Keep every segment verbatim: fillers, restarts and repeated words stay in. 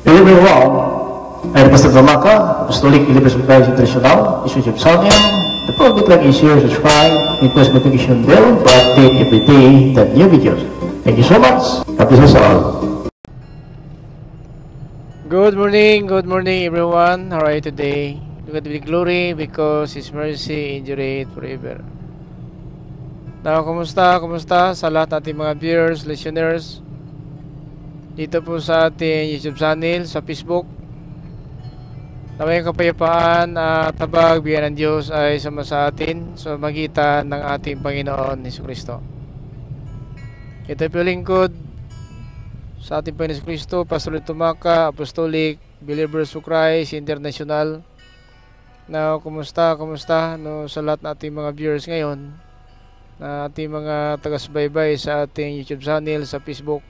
Hello everyone, I'm Pastor Damaka, Apostolic Believers of Christ International, Bishop Sonia. The program like is share, subscribe, and press notification bell to update every day the new videos. Thank you so much. God bless us all. Good morning, good morning everyone. How are you today? Look at the glory because His mercy endureth forever. Now, kumusta, kumusta sa lahat ating mga viewers, listeners dito po sa ating YouTube channel, sa Facebook. Naway kapayapaan at habag biyaya ng Diyos ay sama sa atin sa magitan ng ating Panginoon Jesucristo. Ito po lingkod sa ating Panginoon Jesucristo, Pastor Tumaka, Apostolic Believers of Christ International. Now, kumusta, kumusta no, sa lahat ng ating mga viewers ngayon, na ating mga taga-subaybay sa ating YouTube channel, sa Facebook.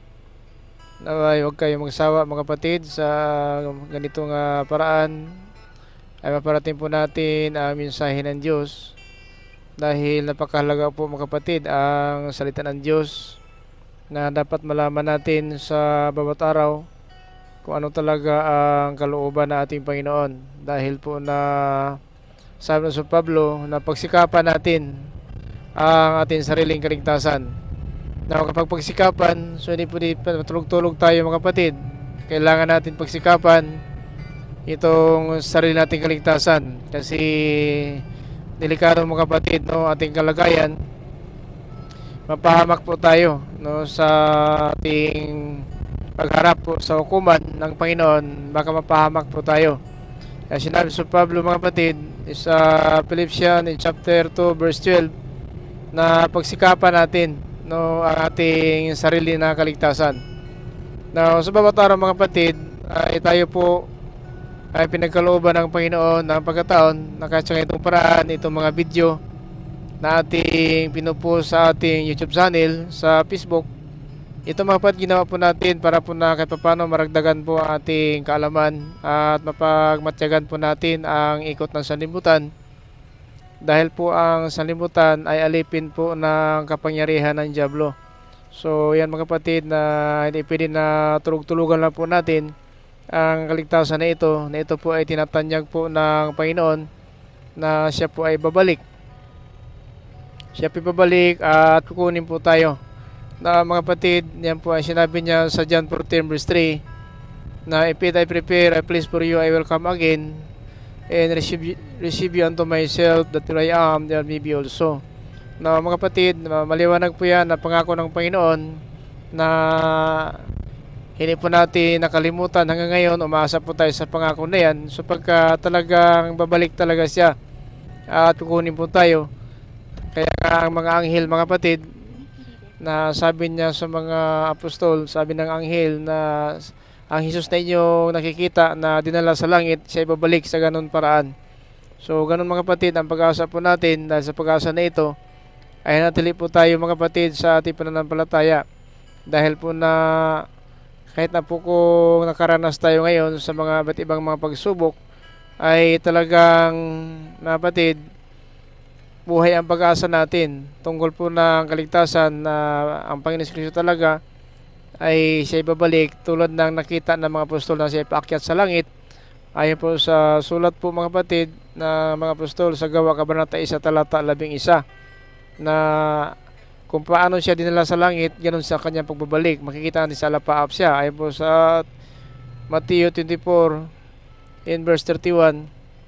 Naway huwag kayong magsawa mga kapatid sa ganitong uh, paraan ay maparating po natin ang mensahe ng Diyos, dahil napakahalaga po mga kapatid ang salita ng Diyos na dapat malaman natin sa bawat araw kung ano talaga ang kalooban ng ating Panginoon, dahil po na sabi ng San Pablo na pagsikapan natin ang ating sariling kaligtasan. Na kapag pagsikapan, so hindi po di matulog-tulog tayo mga kapatid. Kailangan natin pagsikapan itong sarili nating kaligtasan, kasi delikado mga kapatid no, ating kalagayan. Mapahamak po tayo no, sa ating pagharap po sa hukuman ng Panginoon. Baka mapahamak po tayo. Kaya sinabi sa Pablo mga kapatid sa Philippians in chapter two verse twelve na pagsikapan natin no ang ating sarili na kaligtasan. Now, sa bawat araw mga kapatid, ay tayo po ay pinagkalooban ng Panginoon ng pagkataon na kahit sa itong paraan, itong mga video na ating pinupost sa ating YouTube channel, sa Facebook, ito mga kapatid ginawa po natin para po na kahit paano maragdagan po ang ating kaalaman at mapagmatyagan po natin ang ikot ng sanlibutan. Dahil po ang sanlibutan ay alipin po ng kapangyarihan ng Diablo. So yan mga kapatid, na hindi pwede na tulog-tulugan lang po natin ang kaligtasan na ito, na ito po ay tinatanyag po ng Panginoon na siya po ay babalik. Siya po babalik at kukunin po tayo. Na mga kapatid, yan po ay sinabi niya sa John fourteen verse three na if it I prepare a place for you, I will come again and receive, receive you unto myself, that where I am, there may be also. Na mga kapatid, maliwanag po yan na pangako ng Panginoon na hindi po natin nakalimutan hanggang ngayon. Umaasa po tayo sa pangako na yan, so pagka talagang babalik talaga siya at kukunin po tayo. Kaya nga ang mga anghel mga kapatid, na sabi niya sa mga apostol, sabi ng anghel na ang Jesus na inyong nakikita na dinala sa langit, siya ibabalik sa ganun paraan. So ganun mga kapatid ang pag-asa po natin, dahil sa pag-asa na ito ay natili po tayo mga kapatid sa ating pananampalataya. Dahil po na kahit na po kung nakaranas tayo ngayon sa mga iba't ibang mga pagsubok, ay talagang mga kapatid, buhay ang pag-asa natin tungkol po ng kaligtasan, na ang Panginoon Kristo talaga ay siya ibabalik tulad ng nakita ng mga apostol na siya paakyat sa langit. Ayon po sa sulat po mga kapatid na mga apostol sa Gawa Kabanata one talata labing isa, na kung paano siya dinala sa langit, ganun sa kanyang pagbabalik. Makikita natin sa alapaap siya. Ayon po sa Matthew twenty-four in verse thirty-one,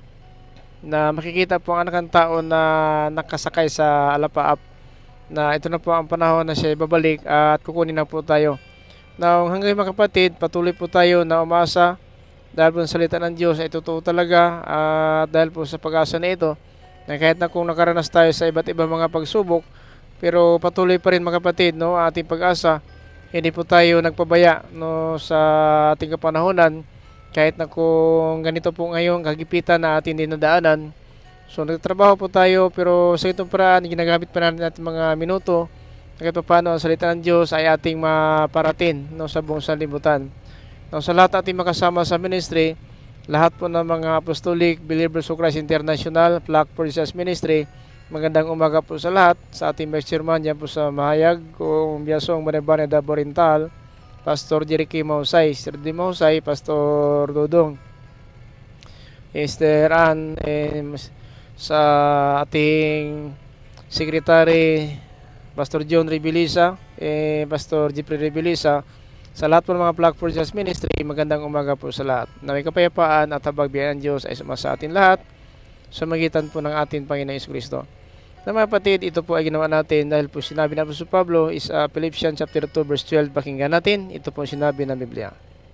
na makikita po ang anak ng tao na nakasakay sa alapaap, na ito na po ang panahon na siya ibabalik at kukunin na po tayo. Now, hanggang mga kapatid, patuloy po tayo na umasa, dahil po sa salita ng Diyos ay totoo talaga, at dahil po sa pag-asa na ito, na kahit na kung nakaranas tayo sa iba't ibang mga pagsubok, pero patuloy pa rin mga kapatid no, ating pag-asa. Hindi po tayo nagpabaya no, sa ating kapanahonan, kahit na kung ganito po ngayon kagipitan na ating dinadaanan. So nagtatrabaho po tayo, pero sa itong paraan ginagamit pa natin natin mga minuto kahit pa paano ang salita ng Diyos ay ating maparatin no, sa buong sanlibutan. No, sa lahat ating makasama sa ministry, lahat po ng mga Apostolic Believers of Christ International, Flock for Jesus Ministry, magandang umaga po sa lahat. Sa ating Vice Chairman dyan po sa Mahayag, kung Biasong Manebane Dabo Oriental, Pastor Jericho Mausay, Sir D. Mausay, Pastor Dodong, Esther Ann, eh, sa ating Secretary Pastor John Rebilisa, eh, Pastor Jeffrey Rebilisa, sa lahat po ng mga Flock for Just Ministry, magandang umaga po sa lahat. Na may kapayapaan at habag biyaya ng Diyos ay sumasa atin lahat sa magitan po ng ating Panginoon Jesucristo. Na mga kapatid, ito po ay ginawa natin dahil po sinabi na Apostol Pablo is uh, Philippians chapter two verse twelve. Pakinggan natin, ito po sinabi ng Biblia.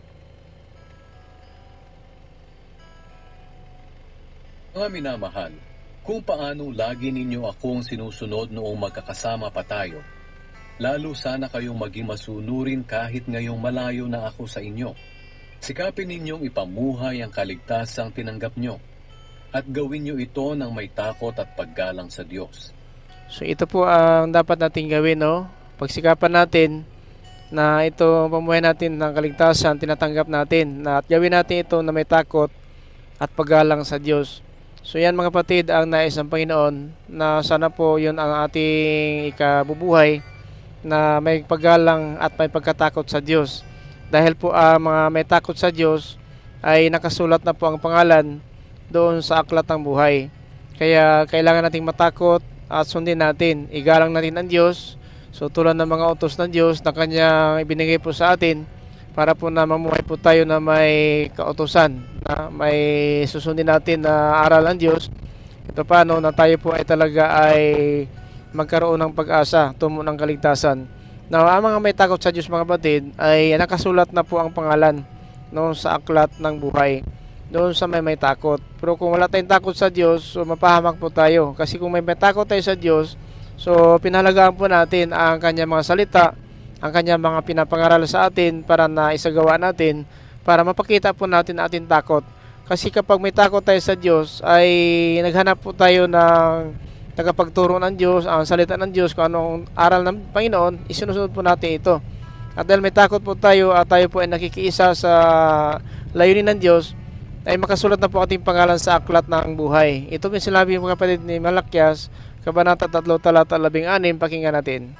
Mga minamahal, kung paano lagi ninyo akong sinusunod noong magkakasama pa tayo, lalo sana kayong maging masunurin kahit ngayong malayo na ako sa inyo. Sikapin ninyong ipamuhay ang kaligtasang tinanggap nyo, at gawin nyo ito ng may takot at paggalang sa Diyos. So ito po ang dapat natin gawin, no? Pagsikapan natin na ito pamuhay natin ng kaligtasan, tinatanggap natin, na at gawin natin ito na may takot at paggalang sa Diyos. So yan mga kapatid, ang nais ng Panginoon, na sana po yun ang ating ikabubuhay, na may paggalang at may pagkatakot sa Diyos. Dahil po ang uh, mga may takot sa Diyos ay nakasulat na po ang pangalan doon sa aklat ng buhay. Kaya kailangan nating matakot at sundin natin. Igalang natin ang Diyos. So tulad ng mga utos ng Diyos na Kanyang ibinigay po sa atin para po na mamuhay po tayo na may kautusan, na may susundin natin na aral ng Diyos. Ito paano na tayo po ay talaga ay magkaroon ng pag-asa, tumo ng kaligtasan. Now, ang mga may takot sa Diyos mga kapatid ay nakasulat na po ang pangalan noon sa aklat ng buhay, doon sa may may takot. Pero kung wala tayong takot sa Diyos, so mapahamak po tayo. Kasi kung may may takot tayo sa Diyos, so pinahalagaan po natin ang Kanyang mga salita, ang Kanyang mga pinapangaral sa atin para na isagawa natin, para mapakita po natin ang ating takot. Kasi kapag may takot tayo sa Diyos, ay naghanap po tayo ng tagapagturo ng Diyos, ang salita ng Diyos, kung anong aral ng Panginoon, isinusunod po natin ito. At dahil may takot po tayo at tayo po ay nakikiisa sa layunin ng Diyos, ay makasulat na po ating pangalan sa aklat ng buhay. Ito po sinabi mga kapatid ni Malakyas, Kabanata three, talata labing-anim, pakinggan natin.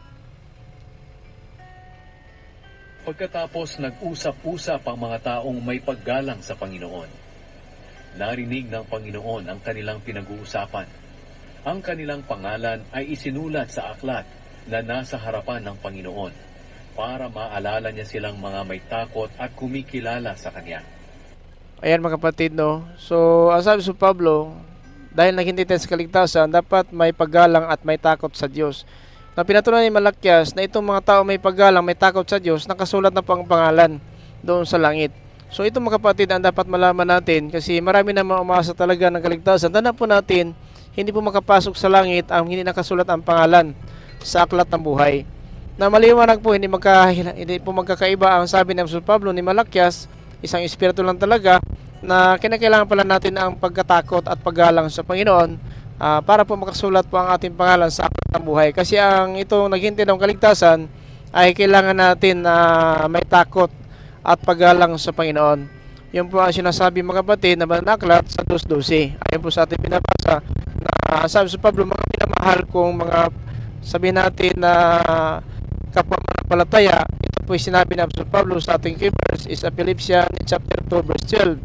Pagkatapos nag-usap-usap ang mga taong may paggalang sa Panginoon, narinig ng Panginoon ang kanilang pinag-uusapan. Ang kanilang pangalan ay isinulat sa aklat na nasa harapan ng Panginoon para maalala niya silang mga may takot at kumikilala sa Kanya. Ayan mga kapatid, no? So, ang sabi sa Pablo, dahil naghintay tayo sa kaligtasan, dapat may paggalang at may takot sa Diyos. Na pinatunayan ni Malakyas na itong mga tao may paggalang, may takot sa Diyos, nakasulat na po ang pangalan doon sa langit. So, ito mga kapatid, ang dapat malaman natin, kasi marami na umasa talaga ng kaligtasan. Tandaan po natin, hindi po makapasok sa langit ang hindi nakasulat ang pangalan sa aklat ng buhay. Na maliwanag po, hindi, magka, hindi po magkakaiba ang sabi ng Apostol Pablo ni Malakyas, isang espiritu lang talaga, na kinakailangan pala natin ang pagkatakot at paggalang sa Panginoon uh, para po makasulat po ang ating pangalan sa aklat ng buhay. Kasi ang itong naghintay ng kaligtasan ay kailangan natin na uh, may takot at paggalang sa Panginoon. Yun po ang sinasabi mga kapatid na manaklat sa two twelve. Ayon po sa ating pinabasa na uh, sabi sa Pablo, mga minamahal kong mga sabihin natin na uh, kapwa manampalataya. Ito po sinabi na Apostol Pablo sa ating verse is a Philippians chapter two verse twelve.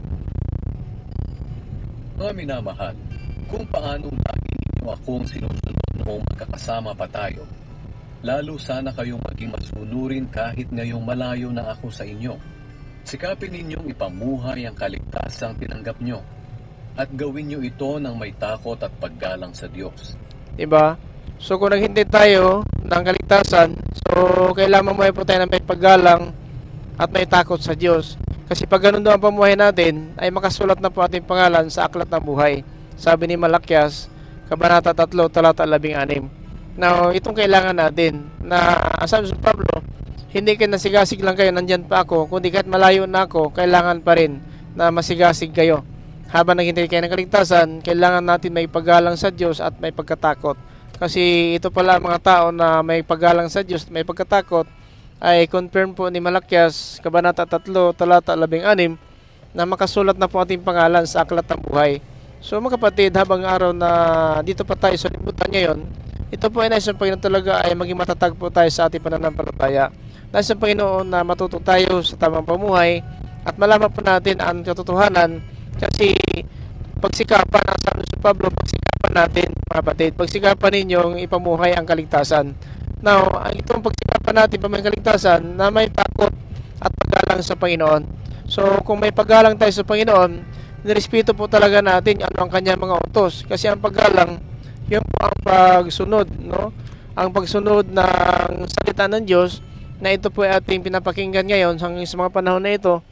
Mga minamahal, kung paano lagi ninyo akong sinusunod noong magkakasama pa tayo, lalo sana kayong maging masunurin kahit ngayong malayo na ako sa inyo. Sikapin ninyong ipamuhay ang kaligtasang tinanggap nyo, at gawin nyo ito ng may takot at paggalang sa Diyos. Diba? So kung naghintay tayo ng kaligtasan, so kailangan mamuhay po tayo ng may paggalang at may takot sa Diyos. Kasi pag ganun doon ang pamuhay natin, ay makasulat na po ating pangalan sa aklat ng buhay. Sabi ni Malakyas, Kabanata three, talata labing-anim. Now, itong kailangan natin, na sabi sa Pablo, hindi kayo nasigasig lang kayo, nandyan pa ako, kundi kahit malayo na ako, kailangan pa rin na masigasig kayo. Habang naghintay kayo ng kaligtasan, kailangan natin may paggalang sa Diyos at may pagkatakot. Kasi ito pala mga tao na may paggalang sa Diyos at may pagkatakot, ay confirm po ni Malakyas, Kabanata three, talata labing-anim, na makasulat na po ating pangalan sa aklat ng buhay. So mga kapatid, habang araw na dito pa tayo sa libutan ngayon, ito po ay nais ng Panginoon talaga ay maging matatag po tayo sa ating pananampalataya. nais ng Panginoon na matuto tayo sa tamang pamuhay at malaman po natin ang katotohanan, kasi pagsikapan ang sabi si Pablo, pagsikapan natin mga kapatid, pagsikapan ninyong ipamuhay ang kaligtasan. Now, ang itong pagsikapan natin pamuhay ang kaligtasan na may takot at paggalang sa Panginoon. So, kung may paggalang tayo sa Panginoon, nirespeto po talaga natin ano ang kanyang mga utos, kasi ang paggalang, yun po ang pagsunod, no? Ang pagsunod ng salita ng Diyos, na ito po ay ating pinapakinggan ngayon sa mga panahon na ito,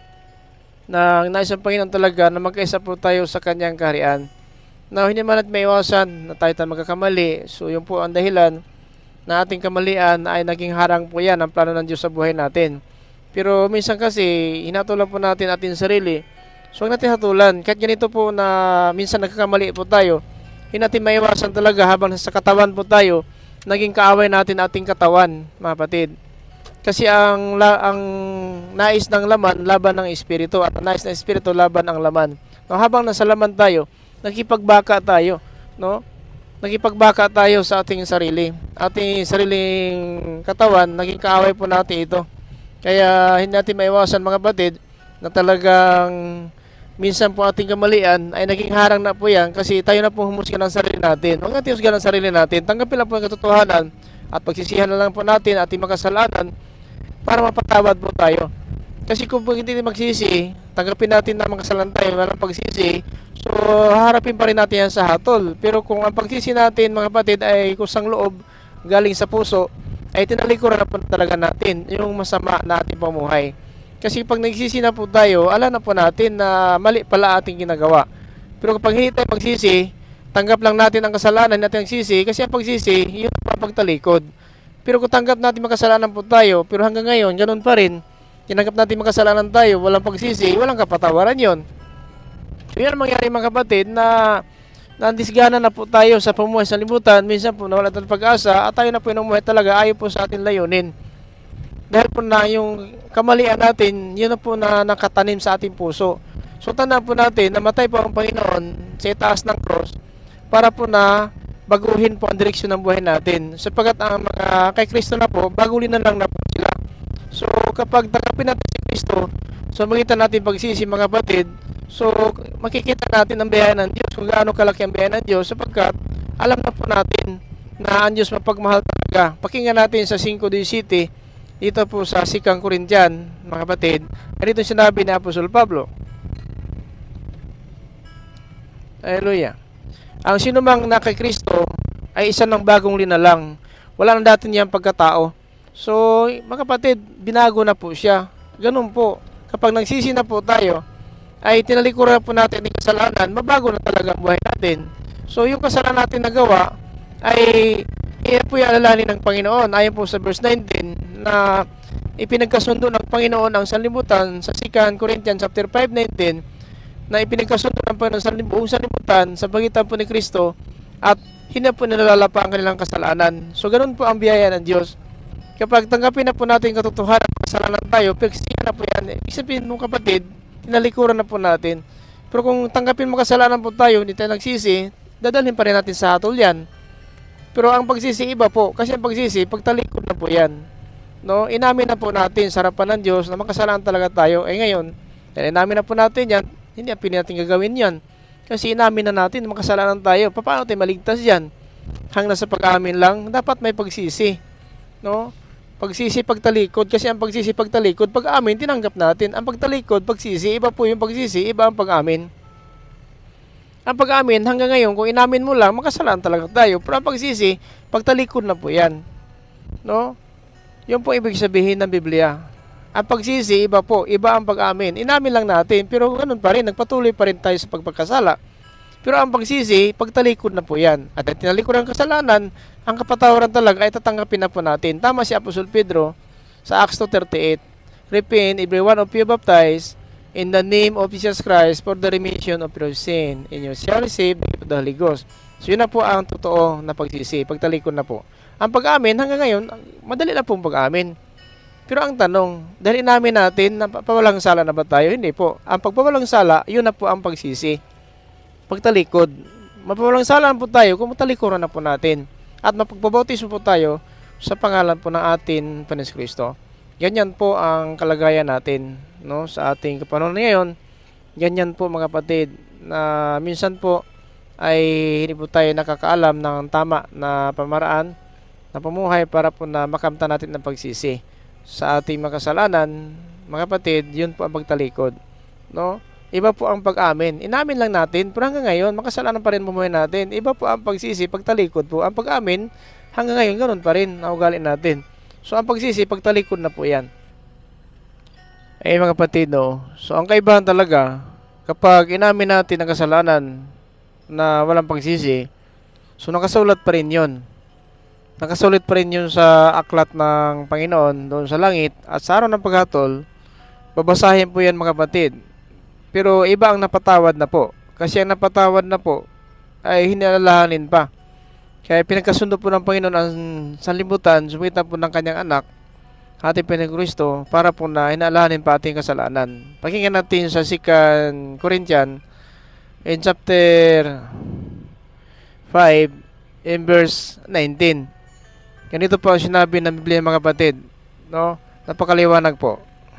na nais ng Panginoon talaga na magkaisa po tayo sa kanyang kaharian. Now, hindi man at may iwasan na tayo tayo magkakamali. So, yun po ang dahilan na ating kamalian ay naging harang po yan ang plano ng Diyos sa buhay natin. Pero minsan kasi, hinatulan po natin ating sarili. So, huwag natin hatulan. Kahit ganito po na minsan nagkakamali po tayo, hindi natin maiwasan talaga habang sa katawan po tayo, naging kaaway natin ating katawan, mga kapatid. Kasi ang la, ang nais ng laman laban ng espiritu, at ang nais ng espiritu laban ang laman. No, habang nasa laman tayo, nakipagbaka tayo, no? Nakipagbaka tayo sa ating sarili. Ating sariling katawan, naging kaaway po natin ito. Kaya hindi natin maiwasan mga kapatid na talagang minsan po ating kamalian ay naging harang na po yan, kasi tayo na po humusga ng sarili natin. Huwag natin husgahan ng sarili natin. Tanggapin lang po ang katotohanan at pagsisihan na lang po natin ating makasalanan para mapatawad po tayo. Kasi kung hindi magsisi, tanggapin natin na makasalanan tayo, walang pagsisi, so harapin pa rin natin yan sa hatol. Pero kung ang pagsisi natin mga kapatid ay kusang loob, galing sa puso, ay tinalikuran na po talaga natin yung masama na ating pamuhay. Kasi pag nagsisi na po tayo, alam na po natin na mali pala ating ginagawa. Pero kapag hindi tayo magsisi, tanggap lang natin ang kasalanan natin ang sisi, kasi ang pagsisi, yun ang pagtalikod. Pero kung tanggap natin makasalanan po tayo, pero hanggang ngayon, ganun pa rin, tinanggap natin makasalanan tayo, walang pagsisi, walang kapatawaran yon. So yan ang mangyari mga kapatid, na nandisgana na po tayo sa pamuhay sa libutan, minsan po nawala tayo pag-asa, at tayo na po yung umuhay talaga, ayaw po sa atin layunin. Dahil po na yung kamalian natin, yun na po na nakatanim sa ating puso. So tandaan po natin, namatay po ang Panginoon sa itaas ng cross, para po na baguhin po ang direksyon ng buhay natin. Sapagat ang mga kay Kristo na po, bagulin na lang na po sila. So kapag tanggapin natin si Kristo, so magitan natin pagsisi mga kapatid, so makikita natin ang biyaya ng Diyos, kung gaano kalaki ang biyaya ng Diyos, sapagkat alam na po natin na ang Diyos mapagmahal talaga. Pakinggan natin sa five seventeen, dito po sa Second Corinthians, mga kapatid, ganito sinabi ni Apostol Pablo. Hallelujah. Ang sinumang na kay Kristo ay isa ng bagong linalang. Wala nang dati niyang pagkatao. So, mga kapatid, binago na po siya. Ganun po. Kapag nagsisi na po tayo, ay tinalikuran na po natin ang kasalanan, mabago na talaga ang buhay natin. So, yung kasalanan natin nagawa, ay iyan po yung alalahanin ng Panginoon. Ayon po sa verse nineteen, na ipinagkasundo ng Panginoon ang sanlibutan sa Second Corinthians chapter five nineteen, na ipinagkasundo ng Panginoon sa buong sanlibutan sa pagitan po ni Kristo, at hindi po nilalapa ang kanilang kasalanan. So, ganun po ang biyaya ng Diyos. Kapag tanggapin na po natin katotohanan ng kasalanan tayo, pagsiyan na po yan, ibig sabihin mo kapatid, tinalikuran na po natin. Pero kung tanggapin mo kasalanan po tayo, hindi tayo nagsisi, dadalhin pa rin natin sa hatol yan. Pero ang pagsisi iba po, kasi ang pagsisi, pagtalikod na po yan. No? Inamin na po natin sa harapan ng Diyos na makasalanan talaga tayo. Eh ngayon, dahil inamin na po natin yan, hindi ang pinili natin gagawin yan. Kasi inamin na natin, makasalanan tayo. Paano tayo maligtas yan? Hanggang sa pag-amin lang, dapat may pagsisi. No? Pagsisi, pagtalikod. Kasi ang pagsisi, pagtalikod, pag-amin, tinanggap natin. Ang pagtalikod, pagsisi, iba po yung pagsisi, iba ang pag-amin. Ang pag-amin, hanggang ngayon, kung inamin mo lang, makasalanan talaga tayo. Pero ang pagsisi, pagtalikod na po yan. No? Yun po ibig sabihin ng Biblia. Ang pagsisi, iba po, iba ang pag-amin. Inamin lang natin, pero ganun pa rin, nagpatuloy pa rin tayo sa pagpagkasala. Pero ang pagsisi, pagtalikod na po yan. At ang tinalikod ng kasalanan, ang kapatawaran talaga ay tatanggapin na po natin. Tama si Apostol Pedro sa Acts two thirty-eight. Repent, every one of you baptized in the name of Jesus Christ for the remission of your sin, and you shall receive the gift of the Holy Ghost. So yun na po ang totoo na pagsisi, pagtalikod na po. Ang pag-amin, hanggang ngayon, madali na po ang pag-amin. Pero ang tanong, dahil inamin natin na pawalang sala na ba tayo? Hindi po. Ang pagpawalang sala, yun na po ang pagsisi. Pagtalikod. Mapawalang sala na po tayo kung matalikuran na po natin. At mapagpabautismo po tayo sa pangalan po ng atin, Panginoon Kristo. Ganyan po ang kalagayan natin, no, sa ating kapanahon ngayon. Ganyan po mga kapatid, na minsan po ay hindi po tayo nakakaalam ng tama na pamaraan na pamuhay para po na makamtan natin ng pagsisi sa ating mga kasalanan. Mga kapatid, yun po ang pagtalikod, no? Iba po ang pag-amin. Inamin lang natin, pero hanggang ngayon makasalanan pa rin bumuhay natin. Iba po ang pagsisi, pagtalikod po. Ang pag-amin hanggang ngayon ganoon pa rin ang ugali natin. So ang pagsisi, pagtalikod na po yan. Eh mga kapatid, no? So ang kaibahan talaga, kapag inamin natin ang kasalanan na walang pagsisi, so nakasulat pa rin yun. Nakasulit pa rin yun sa aklat ng Panginoon doon sa langit, at sa araw ng paghatol, babasahin po yan mga kapatid. Pero iba ang napatawad na po. Kasi ang napatawad na po ay hinalalahanin pa. Kaya pinagkasundo po ng Panginoon ang sanlibutan, sumitan po ng kanyang anak, ating Panginoong Kristo, para po na hinalalahanin pa ating kasalanan. Pakinggan natin sa Second Corinthians in chapter five in verse nineteen. Ganito po ang sinabi ng Biblia mga kapatid, no? Napakaliwanag po.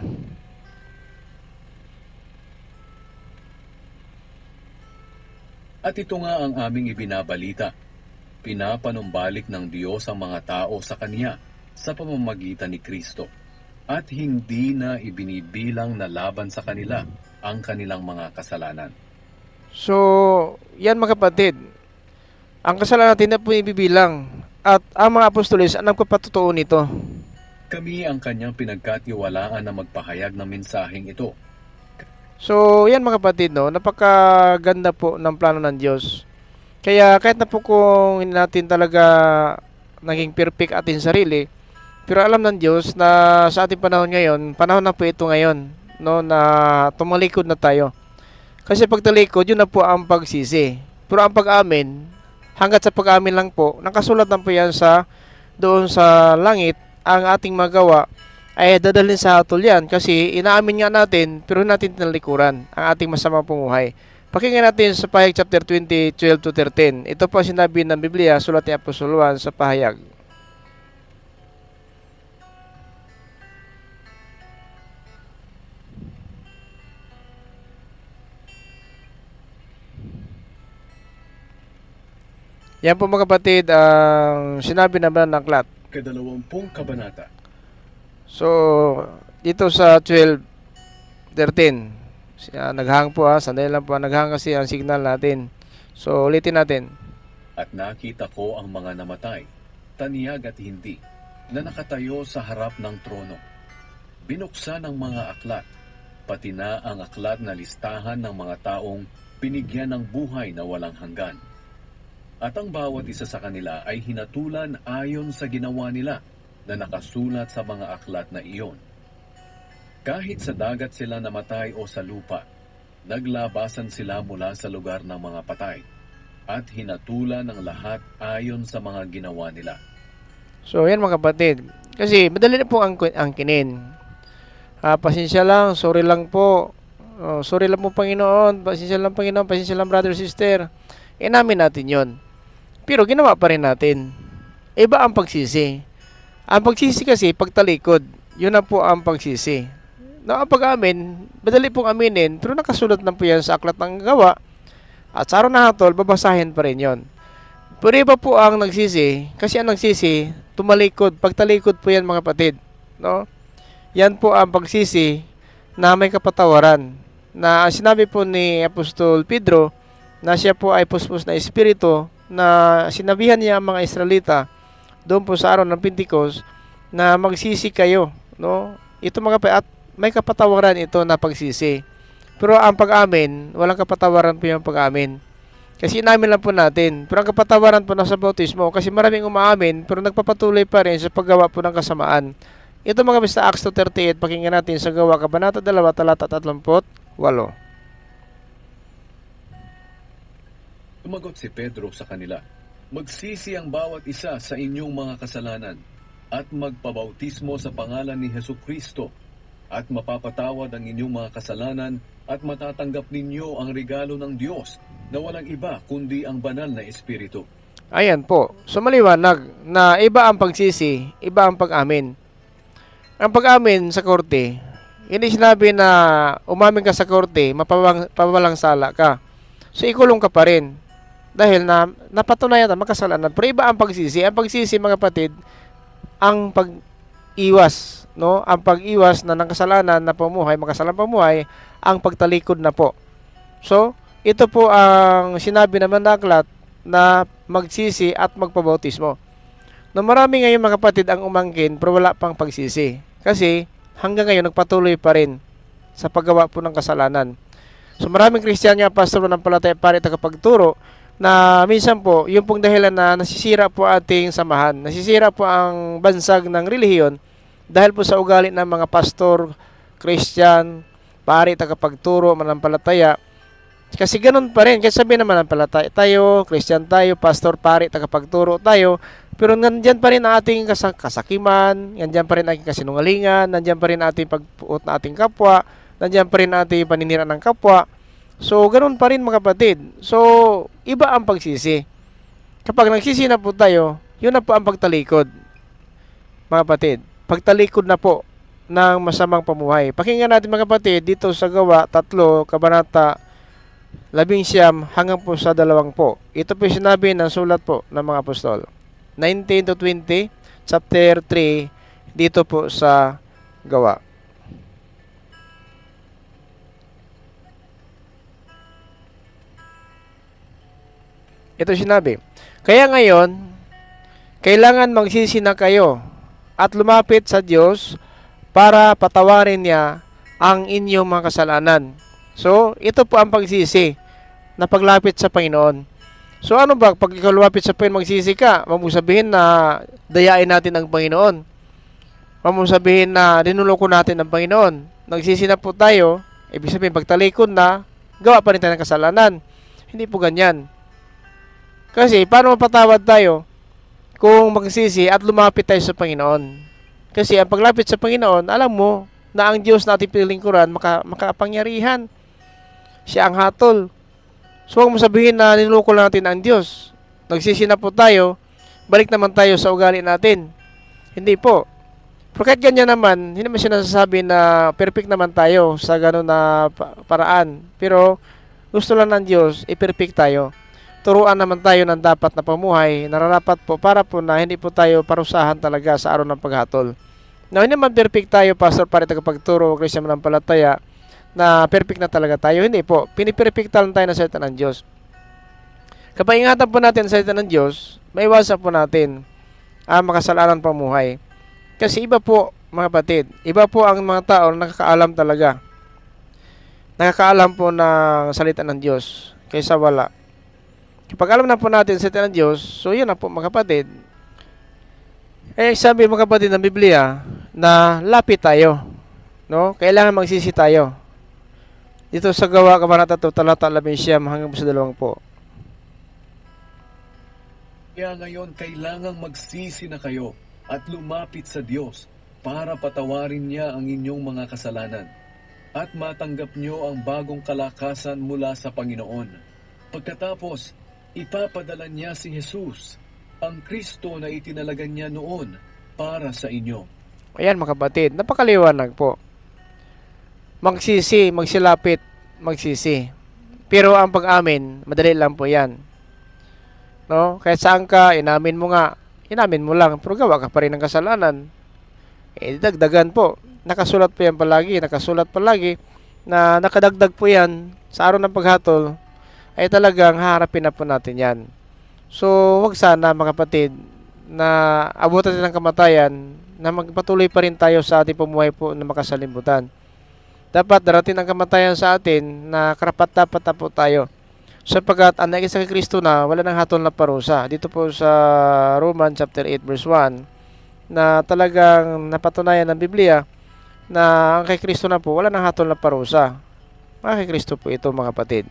At ito nga ang aming ibinabalita. Pinapanumbalik ng Diyos ang mga tao sa Kanya sa pamamagitan ni Kristo, at hindi na ibinibilang na laban sa kanila ang kanilang mga kasalanan. So, yan mga kapatid, ang kasalanan natin na po ibibilang, at ang mga apostoles ang nagpapatotoo nito. Kami ang Kanyang pinagkatiwalaan na magpahayag ng mensaheng ito. So, yan mga kapatid, no, napakaganda po ng plano ng Diyos. Kaya kahit na po kung hindi natin talaga naging perfect ating sarili, pero alam ng Diyos na sa ating panahon ngayon, panahon na po ito ngayon, no, na tumalikod na tayo. Kasi pagtalikod, yun na po ang pagsisi. Pero ang pag-amin, hanggat sa pag-amin lang po, nakasulat na po yan sa doon sa langit, ang ating magawa ay dadalhin sa hatol yan, kasi inaamin nga natin pero natin tinalikuran ang ating masamang pumuhay. Pakinggan natin sa Pahayag chapter twenty, twelve to thirteen. Ito po sinabi ng Biblia, sulat ni Apostol Juan sa Pahayag. Yan po mga kapatid ang sinabi naman ng aklat. Kadalawampung kabanata. So, dito sa twelve thirteen, siya, naghang po ha, sandali lang po, naghang kasi ang signal natin. So, ulitin natin. At nakita ko ang mga namatay, taniyag at hindi, na nakatayo sa harap ng trono. Binuksan ang mga aklat, pati na ang aklat na listahan ng mga taong binigyan ng buhay na walang hanggan. At ang bawat isa sa kanila ay hinatulan ayon sa ginawa nila na nakasulat sa mga aklat na iyon. Kahit sa dagat sila namatay o sa lupa, naglabasan sila mula sa lugar ng mga patay, at hinatulan ng lahat ayon sa mga ginawa nila. So, yan mga kapatid. Kasi madali na po ang angkinin. Ah, pasensya lang, sorry lang po. Oh, sorry lang po Panginoon, pasensya lang Panginoon, pasensya lang brother, sister. Inamin natin yon. Pero ginawa pa rin natin. Iba ang pagsisi. Ang pagsisi kasi, pagtalikod, yun na po ang pagsisi. Na ang pag-amin, madali pong aminin, pero nakasulat na po yan sa aklat ng gawa, at sa araw na hatol, babasahin pa rin yon. Pero iba po ang nagsisi, kasi ang nagsisi, tumalikod, pagtalikod po yan mga kapatid. No? Yan po ang pagsisi na may kapatawaran. Na sinabi po ni Apostol Pedro, na siya po ay puspos na espiritu, na sinabihan niya ang mga Israelita, doon po sa araw ng Pentecost, na magsisi kayo, no? Ito mga kapatid, at may kapatawaran ito na pagsisi. Pero ang pag-amin, walang kapatawaran po yung pag-amin. Kasi inamin lang po natin. Pero ang kapatawaran po nasa bautismo, kasi maraming umaamin, pero nagpapatuloy pa rin sa paggawa po ng kasamaan. Ito mga kapatid sa Acts two thirty-eight, pakinggan natin sa Gawa, Kabanata two, talata thirty-eight. Tumagot si Pedro sa kanila, magsisi ang bawat isa sa inyong mga kasalanan at magpabautismo sa pangalan ni Hesukristo, at mapapatawad ang inyong mga kasalanan, at matatanggap ninyo ang regalo ng Diyos na walang iba kundi ang banal na Espiritu. Ayan po. So maliwanag na iba ang pagsisi, iba ang pag-amin. ang pag-amin sa korte, hindi sinabi na umamin ka sa korte, mapawalang sala ka. So, ikulong ka pa rin. Dahil na napatunayan na makasalanan. Pero iba ang pagsisi. Ang pagsisi, mga kapatid, ang pag-iwas, no? Ang pag-iwas na ng kasalanan na pamuhay, makasalang pamuhay, ang pagtalikod na po. So, ito po ang sinabi naman ng aklat na magsisi at magpabautismo. No, marami ngayon mga kapatid ang umangkin pero wala pang pagsisi. Kasi hanggang ngayon nagpatuloy pa rin sa paggawa po ng kasalanan. So maraming Kristiyano nga, pastor ng palataya, pare, tagapagturo, na minsan po, yung pong dahilan na nasisira po ating samahan, nasisira po ang bansag ng relihiyon dahil po sa ugali ng mga pastor, Christian, pare, tagapagturo, manampalataya. Kasi ganun pa rin, kasi sabi naman manampalataya tayo, Christian tayo, pastor, pare, tagapagturo tayo, pero nandyan pa rin ang ating kasak kasakiman, nandyan pa rin ang ating kasinungalingan, nandyan pa rin ang ating pagpuot na ating kapwa, nandyan pa rin ang ating paninira ng kapwa. So, ganun pa rin mga kapatid. So, iba ang pagsisi. Kapag nagsisi na po tayo, yun na po ang pagtalikod. Mga kapatid, pagtalikod na po ng masamang pamuhay. Pakinggan natin mga kapatid dito sa Gawa tatlo, kabanata labing siyam hanggang po sa dalawang po. Ito po sinabi ng sulat po ng mga apostol. nineteen to twenty, chapter three, dito po sa Gawa. Ito sinabi, kaya ngayon, kailangan magsisi na kayo at lumapit sa Diyos para patawarin niya ang inyong mga kasalanan. So, ito po ang pagsisi na paglapit sa Panginoon. So, ano ba? Pag ikaw lumapit sa Panginoon, magsisi ka, wag mo sabihin na dayain natin ang Panginoon. Wag mo sabihin na dinuloko natin ang Panginoon. Nagsisi na po tayo, ibig sabihin, pagtalikod na, gawa pa rin tayo ng kasalanan. Hindi po ganyan. Kasi, paano mapatawad tayo kung magsisi at lumapit tayo sa Panginoon? Kasi, ang paglapit sa Panginoon, alam mo na ang Diyos na ating pinalingkuran, maka, makapangyarihan. Siya ang hatol. So, huwag mo sabihin na niloko lang natin ang Diyos. Nagsisi na po tayo, balik naman tayo sa ugali natin. Hindi po. Pero kahit ganyan naman, hindi naman siya nasasabi na perfect naman tayo sa gano'n na paraan. Pero, gusto lang ng Diyos, i-perfect tayo. Turuan naman tayo ng dapat na pamuhay, nararapat po para po na hindi po tayo parusahan talaga sa araw ng paghatol. Na hindi naman perfect tayo, pastor, pare, tagapagturo, Christian manampalataya, na perfect na talaga tayo. Hindi po. Piniperfectal tayo ng salita ng Diyos. Kapag ingatan po natin ang salita ng Diyos, maiwasan po natin ang makasalanan pamuhay. Kasi iba po, mga kapatid, iba po ang mga tao na nakakaalam talaga. Nakakaalam po ng salita ng Diyos kaysa wala. Kapag alam na po natin sa salita ng Diyos, so yun na po mga kapatid. Eh, sabi mga kapatid ng Biblia na lapit tayo. No? Kailangan magsisi tayo. Dito sa Gawa, kabanata two, talata labing siyam hanggang sa dalawang po. Kaya ngayon, kailangang magsisi na kayo at lumapit sa Diyos para patawarin niya ang inyong mga kasalanan at matanggap niyo ang bagong kalakasan mula sa Panginoon. Pagkatapos, ipapadala niya si Jesus, ang Kristo na itinalagan niya noon para sa inyo. Ayan mga kapatid, napakaliwanag po. Magsisi, magsilapit, magsisi. Pero ang pag-amin, madali lang po yan. No? Kahit saan ka, inamin mo nga, inamin mo lang, pero gawa ka pa rin ng kasalanan. Eh, dagdagan po. Nakasulat po yan palagi, nakasulat palagi, na nakadagdag po yan sa araw ng paghatol, ay talagang haharapin na po natin yan. So, wag sana mga kapatid na abutan natin ng kamatayan na magpatuloy pa rin tayo sa ating pumuhay po na makasalimutan. Dapat darating ang kamatayan sa atin na karapat-dapat na po tayo. Sapagkat ang naging sa Kristo na wala nang hatol na parusa. Dito po sa Romans chapter eight verse one na talagang napatunayan ng Biblia na ang kay Kristo na po wala nang hatol na parusa. Ang kay Kristo po ito mga kapatid.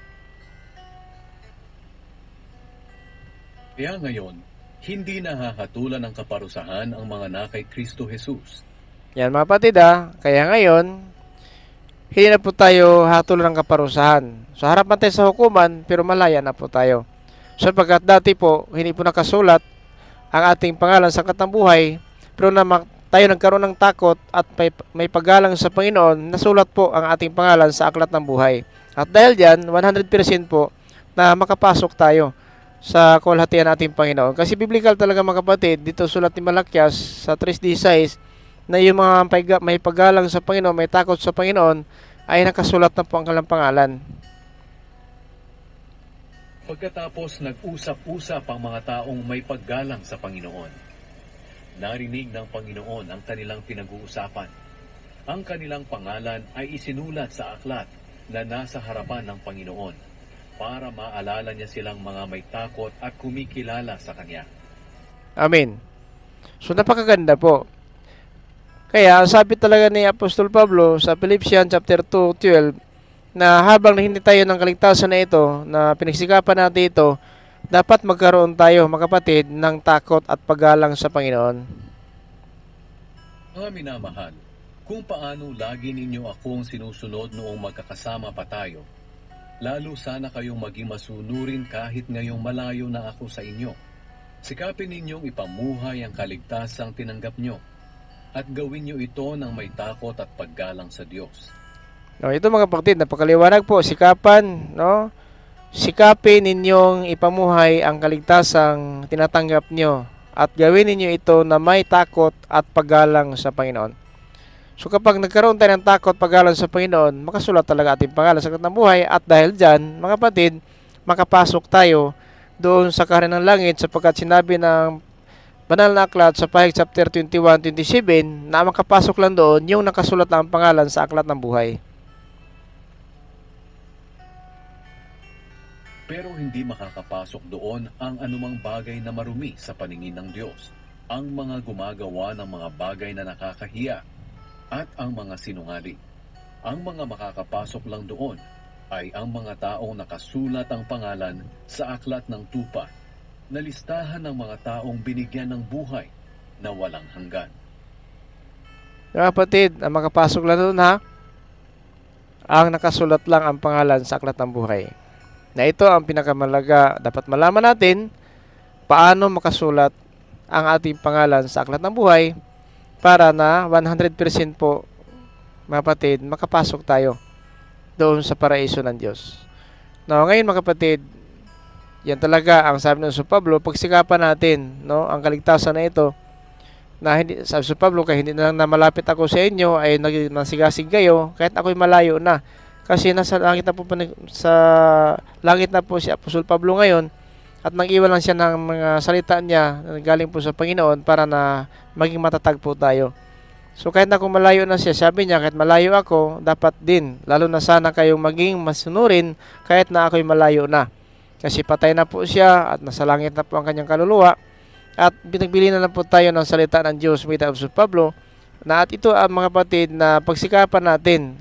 Kaya ngayon, hindi nahahatulan ng kaparusahan ang mga nakay Kristo Jesus. Yan mga kapatid ah. Kaya ngayon, hindi na po tayo hatulan ng kaparusahan. So harapan tayo sa hukuman, pero malaya na po tayo. Sapagkat dati po, hindi po nakasulat ang ating pangalan sa katambuhay, pero na tayo nagkaroon ng takot at may, may paggalang sa Panginoon, nasulat po ang ating pangalan sa aklat ng buhay. At dahil dyan, one hundred percent po na makapasok tayo sa kalahatian nating Panginoon. Kasi biblical talaga mga kapatid, dito sulat ni Malakias sa three sixty-six na yung mga may paggalang sa Panginoon, may takot sa Panginoon, ay nakasulat na po ang kanilang pangalan. Pagkatapos nag-usap-usap ang mga taong may paggalang sa Panginoon, narinig ng Panginoon ang kanilang pinag-uusapan. Ang kanilang pangalan ay isinulat sa aklat na nasa harapan ng Panginoon para maalala niya silang mga may takot at kumikilala sa Kanya. Amen. So napakaganda po. Kaya sabi talaga ni Apostol Pablo sa Philippians chapter two twelve na habang hindi tayo ng kaligtasan na ito, na pinagsikapan natin ito, dapat magkaroon tayo mga kapatid ng takot at paggalang sa Panginoon. Mga minamahal, kung paano lagi ninyo akong sinusunod noong magkakasama pa tayo, lalo sana kayong maging masunurin kahit ngayong malayo na ako sa inyo. Sikapin ninyong ipamuhay ang kaligtasang tinanggap nyo at gawin nyo ito ng may takot at paggalang sa Diyos. No, ito mga kapatid, napakaliwanag po, sikapan, no? Sikapin ninyong ipamuhay ang kaligtasang tinatanggap nyo at gawin ninyo ito na may takot at paggalang sa Panginoon. So kapag nagkaroon tayo ng takot at paggalang sa Panginoon, makasulat talaga ating pangalan sa aklat ng buhay at dahil dyan, mga kapatid, makapasok tayo doon sa kaharian ng langit sapagkat sinabi ng banal na aklat sa Pahayag chapter twenty-one twenty-seven na makapasok lang doon yung nakasulat na ang pangalan sa aklat ng buhay. Pero hindi makakapasok doon ang anumang bagay na marumi sa paningin ng Diyos, ang mga gumagawa ng mga bagay na nakakahiya, at ang mga sinungaling. Ang mga makakapasok lang doon ay ang mga taong nakasulat ang pangalan sa aklat ng tupa, na listahan ng mga taong binigyan ng buhay na walang hanggan. Mga kapatid, ang makapasok lang doon ha, ang nakasulat lang ang pangalan sa aklat ng buhay. Na ito ang pinakamalaga, dapat malaman natin paano makasulat ang ating pangalan sa aklat ng buhay para na one hundred percent po, mga kapatid, makapasok tayo doon sa paraiso ng Diyos. Now, ngayon mga kapatid, yan talaga ang sabi ng Apostol Pablo, pagsikapan natin, no, ang kaligtasan na ito, na hindi, sabi sa Pablo, kaya hindi na lang na malapit ako sa inyo, ay nagsigasig kayo, kahit ako'y malayo na. Kasi nasa langit na po, sa langit na po si Apostol Pablo ngayon, at nang-iwan lang siya ng mga salita niya, galing po sa Panginoon, para na maging matatag po tayo. So kahit na kung malayo na siya, sabi niya, kahit malayo ako, dapat din, lalo na sana kayong maging masunurin, kahit na ako'y malayo na. Kasi patay na po siya at nasa langit na po ang kanyang kaluluwa. At binagbili na lang po tayo ng salita ng Diyos with Apostol Pablo na at ito ang mga kapatid na pagsikapan natin.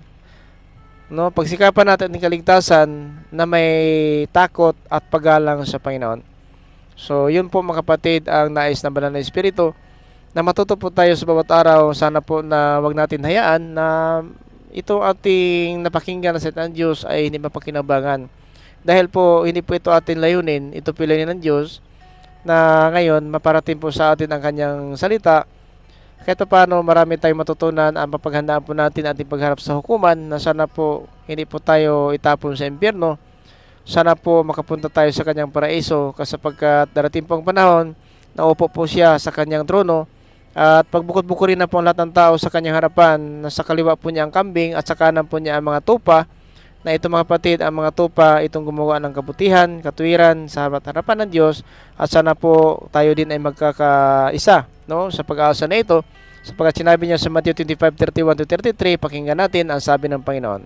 No, pagsikapan natin ng kaligtasan na may takot at paggalang sa Panginoon. So yun po mga kapatid ang nais ng Banal na Espiritu na matuto po tayo sa bawat araw. Sana po na wag natin hayaan na ito ating napakinggan na salita ng Diyos ay hindi mapakinabangan. Dahil po, hindi po ito atin layunin, ito po layunin ng Diyos, na ngayon, maparating po sa atin ang kanyang salita. Kahit paano, marami tayong matutunan ang mapaghandaan po natin ating pagharap sa hukuman, na sana po, hindi po tayo itapon sa impyerno. Sana po, makapunta tayo sa kanyang paraiso, kasapagkat darating po ang panahon, na upo po siya sa kanyang trono, at pagbukod-bukurin na po ang lahat ng tao sa kanyang harapan, na sa kaliwa po niya ang kambing, at sa kanan po niya ang mga tupa, na ito mga kapatid, ang mga tupa, itong gumawa ng kabutihan, katuwiran sa harapan ng Diyos, at sana po tayo din ay magkakaisa, no, sa pag-aasa na ito, sapagkat sinabi niya sa Matthew twenty-five thirty-one to thirty-three, pakinggan natin ang sabi ng Panginoon.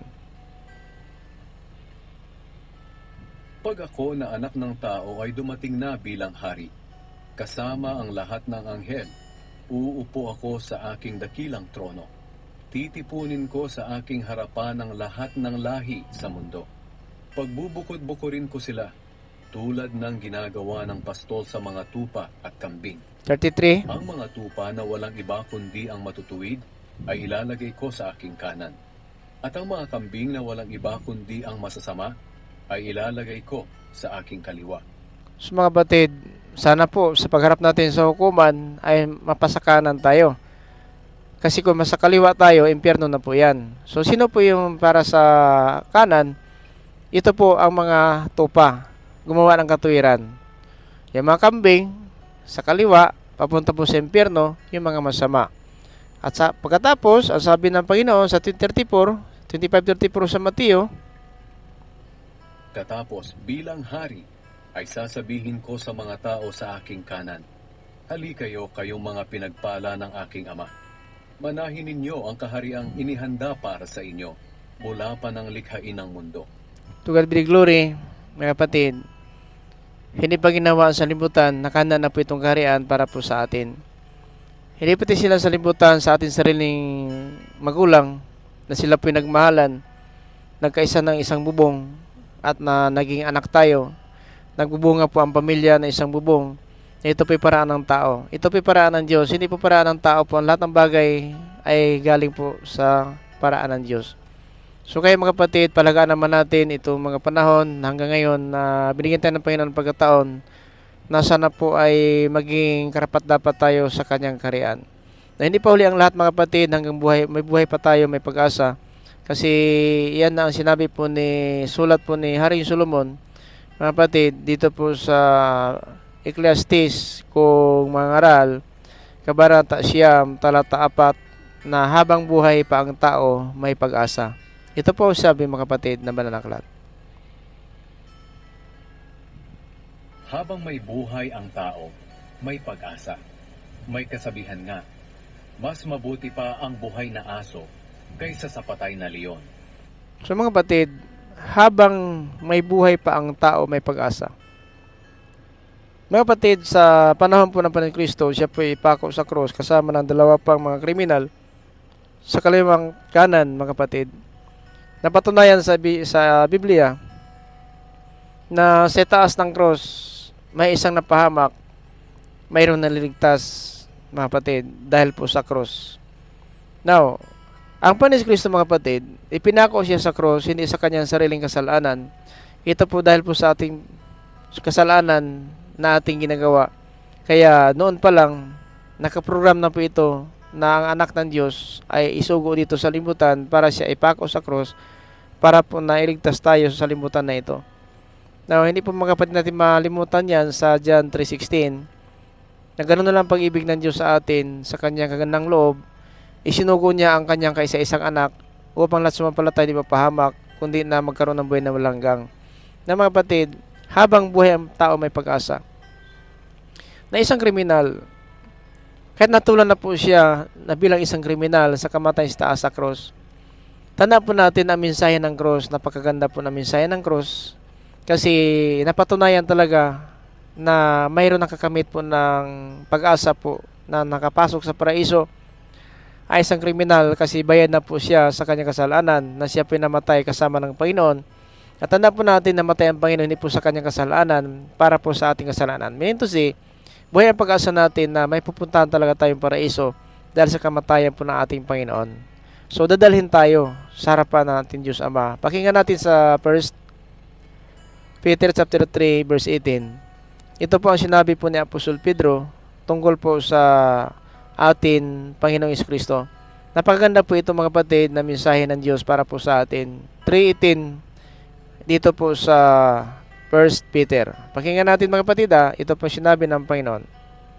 Pag ako na anak ng tao ay dumating na bilang hari, kasama ang lahat ng anghel, uupo ako sa aking dakilang trono. Titipunin ko sa aking harapan ang lahat ng lahi sa mundo. Pagbubukod-bukurin ko sila, tulad ng ginagawa ng pastol sa mga tupa at kambing. thirty-three. Ang mga tupa na walang iba kundi ang matutuwid ay ilalagay ko sa aking kanan. At ang mga kambing na walang iba kundi ang masasama ay ilalagay ko sa aking kaliwa. So mga batid, sana po sa pagharap natin sa hukuman ay mapasakanan tayo. Kasi kung sa kaliwa tayo, impyerno na po yan. So, sino po yung para sa kanan? Ito po ang mga tupa, gumawa ng katuwiran. Yung mga kambing, sa kaliwa, papunta po sa impyerno, yung mga masama. At sa pagkatapos, ang sabi ng Panginoon sa twenty-five thirty-four sa Mateo, Katapos bilang hari, ay sasabihin ko sa mga tao sa aking kanan, hali kayo kayong mga pinagpala ng aking Ama. Manahin ninyo ang kahariang inihanda para sa inyo, mula pa ng likhain ng mundo. To God be the glory, mga kapatid. Hindi pa ginawa ang salibutan, nakahanda na po itong kaharian para po sa atin. Hindi pati sila salibutan sa ating sariling magulang na sila po nagmahalan, nagkaisa ng isang bubong at na naging anak tayo. Nagbubunga po ang pamilya na isang bubong. Ito po'y paraan ng tao. Ito po'y paraan ng Diyos. Hindi po paraan ng tao po. Ang lahat ng bagay ay galing po sa paraan ng Diyos. So kayo mga kapatid, palagaan naman natin itong mga panahon hanggang ngayon na binigyan tayo ng Panginoon ng pagkataon na sana po ay maging karapat-dapat tayo sa kanyang kaharian. Na hindi pa huli ang lahat mga kapatid, hanggang buhay, may buhay pa tayo, may pag-asa. Kasi yan na ang sinabi po ni, sulat po ni Haring Solomon, mga kapatid, dito po sa Ecclesiastes kung mangaral, Kabanata Siyam, talata apat, na habang buhay pa ang tao, may pag-asa. Ito po sabi mga kapatid na mananaklat. Habang may buhay ang tao, may pag-asa. May kasabihan nga, mas mabuti pa ang buhay na aso kaysa sa patay na leon. So mga kapatid, habang may buhay pa ang tao, may pag-asa. Mga kapatid, sa panahon po ng Panginoon Kristo, siya po ipako sa krus kasama ng dalawa pang mga kriminal sa kaliwang kanan, mga kapatid. Napatunayan sa, sa Biblia na sa taas ng krus may isang napahamak, mayroong naliligtas, mga kapatid, dahil po sa krus. Now, ang Panginoon Kristo, mga kapatid, ipinako siya sa krus, hindi sa kanyang sariling kasalanan. Ito po dahil po sa ating kasalanan na ating ginagawa. Kaya noon pa lang, nakaprogram na po ito na ang anak ng Diyos ay isugo dito sa limutan para siya ipako sa krus para po nailigtas tayo sa limutan na ito. Now, hindi po mga kapatid natin malimutan yan sa John three sixteen na ganoon na lang pag-ibig ng Diyos sa atin sa kanyang kagandang loob, isinugo niya ang kanyang kaisa-isang anak upang lahat sumampalataya di mapahamak kundi na magkaroon ng buhay na walang hanggan. Na mga kapatid, habang buhay ang tao may pag-asa. Na isang kriminal, kahit natulan na po siya na bilang isang kriminal sa kamatayan sa taas sa cross, tanda po natin ang mensahe ng cross, napakaganda po na mensahe ng cross, kasi napatunayan talaga na mayroon nakakamit po ng pag-asa po na nakapasok sa paraiso ay isang kriminal kasi bayad na po siya sa kanyang kasalanan na siya pinamatay kasama ng Panginoon. At tanda po natin na matay ang Panginoon hindi po sa kanyang kasalanan para po sa ating kasalanan. Meaning to say, buhay ang pag-asa natin na may pupuntahan talaga tayong paraiso dahil sa kamatayan po ng ating Panginoon. So, dadalhin tayo sa harapan ng ating Diyos Ama. Pakinggan natin sa First Peter chapter three verse eighteen. Ito po ang sinabi po ni Apostol Pedro tungkol po sa atin Panginoong Jesucristo. Napakaganda po ito mga kapatid na mensahe ng Diyos para po sa atin. three eighteen dito po sa First Peter. Pakinggan natin mga kapatid ha, ito po sinabi ng Panginoon.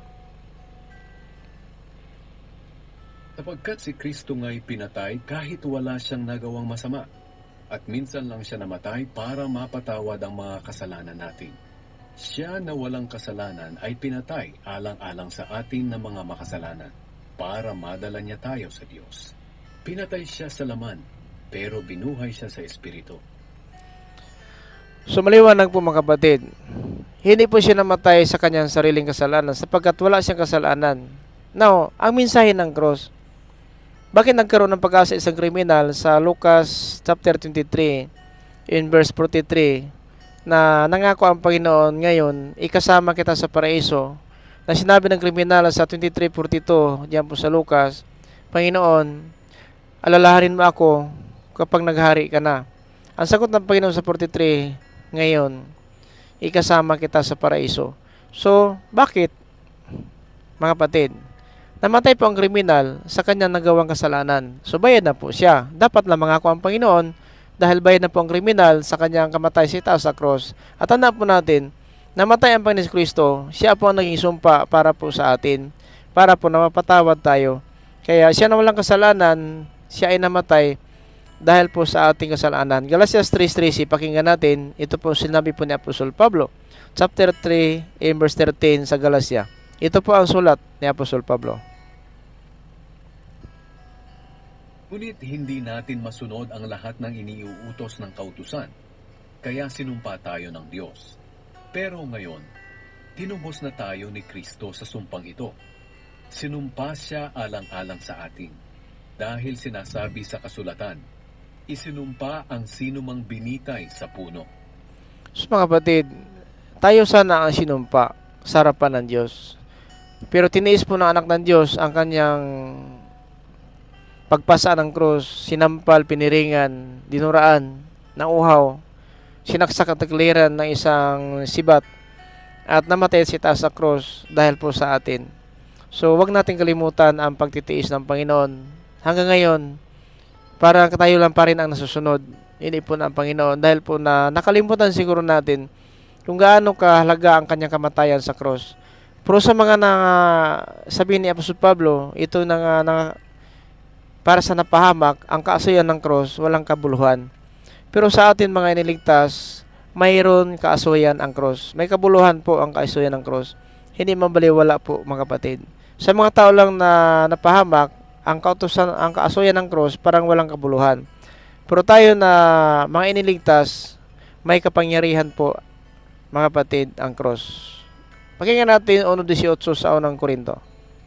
Sapagkat si Kristo nga'y pinatay kahit wala siyang nagawang masama, at minsan lang siya namatay para mapatawad ang mga kasalanan natin. Siya na walang kasalanan ay pinatay alang-alang sa atin na mga makasalanan para madala niya tayo sa Diyos. Pinatay siya sa laman, pero binuhay siya sa Espiritu. So maliwanag po mga kapatid, hindi po siya namatay sa kanyang sariling kasalanan sapagkat wala siyang kasalanan. Now, ang mensahe ng cross, bakit nagkaroon ng pag-asa isang kriminal sa Lucas chapter twenty-three in verse forty-three na nangako ang Panginoon ngayon, ikasama kita sa paraiso, na sinabi ng kriminal sa twenty-three forty-two diyan po sa Lucas, Panginoon, alalahanin mo ako kapag naghari ka na. Ang sagot ng Panginoon sa forty-three, ngayon, ikasama kita sa paraiso. So, bakit? Mga kapatid, Namatay po ang kriminal sa kanyang nagawang kasalanan. So bayad na po siya. Dapat lang mangako ang Panginoon dahil bayad na po ang kriminal sa kanyang kamatay sa itaas sa cross. At tandaan po natin, namatay ang Panginoon Kristo, siya po ang naging sumpa para po sa atin, para po na mapatawad tayo. Kaya siya na walang kasalanan, siya ay namatay dahil po sa ating kasalanan. Galatians three thirteen, pakinggan natin, ito po sinabi po ni Apostol Pablo. Chapter three, in verse thirteen sa Galatia. Ito po ang sulat ni Apostol Pablo. Ngunit hindi natin masunod ang lahat ng iniuutos ng kautusan, kaya sinumpa tayo ng Diyos. Pero ngayon, tinubos na tayo ni Kristo sa sumpang ito. Sinumpa siya alang-alang sa atin, dahil sinasabi sa kasulatan, isinumpa ang sinumang binitay sa puno. So mga kapatid, tayo sana ang sinumpa sa harapan ng Diyos. Pero tiniis po ng anak ng Diyos ang kanyang pagpasa ng krus, sinampal, piniringan, dinuraan, nauhaw, sinaksak at tagliran ng isang sibat at namatay si taas sa krus dahil po sa atin. So wag natin kalimutan ang pagtitiis ng Panginoon. Hanggang ngayon, parang tayo lang pa rin ang nasusunod. Hindi po ng Panginoon dahil po na nakalimutan siguro natin kung gaano kahalaga ang kanyang kamatayan sa krus. Pero sa mga na sabi ni Apostol Pablo, ito na, na para sa napahamak, ang kaasuyan ng krus, walang kabuluhan. Pero sa atin mga iniligtas, mayroon kaasuyan ang krus. May kabuluhan po ang kaasuyan ng krus. Hindi mabaliwala po mga kapatid. Sa mga tao lang na napahamak, ang kautusan, ang kaasuyan ng krus parang walang kabuluhan. Pero tayo na mga iniligtas, may kapangyarihan po mga kapatid ang krus. Pakinggan natin one eighteen sa unang Korinto.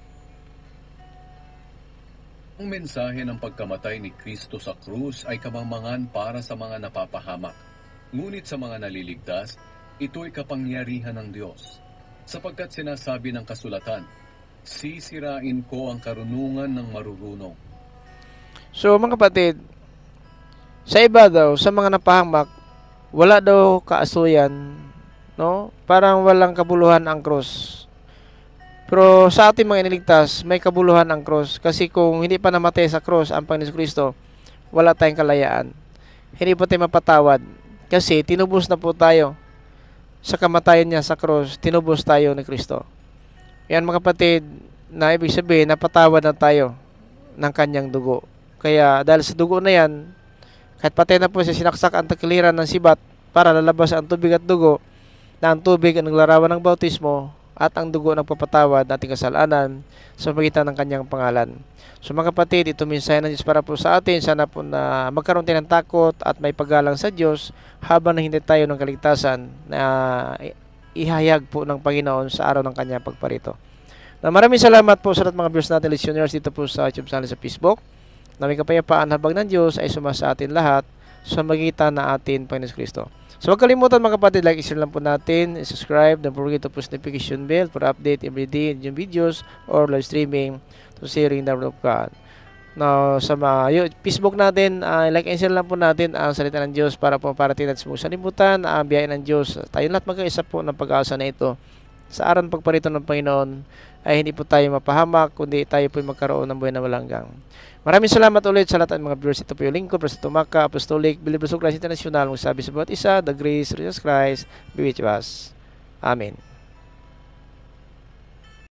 Ang mensahe ng pagkamatay ni Kristo sa krus ay kamangmangan para sa mga napapahamak. Ngunit sa mga naliligtas, ito'y kapangyarihan ng Diyos. Sapagkat sinasabi ng kasulatan, sisirain ko ang karunungan ng marurunong. So mga kapatid, sa iba daw, sa mga napahamak, wala daw kaasuyan, no? Parang walang kabuluhan ang krus. Pero sa ating mga iniligtas, may kabuluhan ang krus. Kasi kung hindi pa namatay sa krus ang Panginoon Kristo, wala tayong kalayaan. Hindi po tayo mapatawad. Kasi tinubos na po tayo sa kamatayan niya sa krus. Tinubos tayo ni Kristo. Yan mga kapatid, na ibig sabihin, napatawad na tayo ng kanyang dugo. Kaya dahil sa dugo na yan, kahit patay na po siya, sinaksak ang takiliran ng sibat para lalabas ang tubig at dugo, na ang tubig ang naglarawan ng bautismo at ang dugo nagpapatawad ng ating kasalanan sa pagitan ng kanyang pangalan. So mga kapatid, ito mensahe ng Diyos para po sa atin. Sana po na magkaroon tayo ng takot at may paggalang sa Diyos habang nahintay tayo ng kaligtasan na ihayag po ng Panginoon sa araw ng kanyang pagparito. Na maraming salamat po sa lahat mga viewers natin, listeners dito po sa YouTube channel sa Facebook. Na may kapayapaan habang ng Diyos ay sumasa atin lahat sa magitan na atin Panginoon Kristo. So huwag kalimutan mga kapatid, like, share lang po natin, subscribe, don't forget to push notification bell for update every day in yung videos or live streaming to sharing the word of God. Now, sa mga Facebook natin, uh, like and share lang po natin ang salita ng Diyos para po parating natin sa salimutan, ang biyaya ng Diyos. Tayo lahat magkaisa po ng pag-asa na ito. Sa araw ng pagparito ng Panginoon ay hindi po tayo mapahamak, kundi tayo po magkaroon ng buhay na walang hanggan. Maraming salamat ulit sa lahat ng mga viewers. Ito po yung lingkod, Pastor Tumaka, Apostolic, Believers of Christ International. Magsabi sa bawat isa, the grace of Jesus Christ be with us. Amen.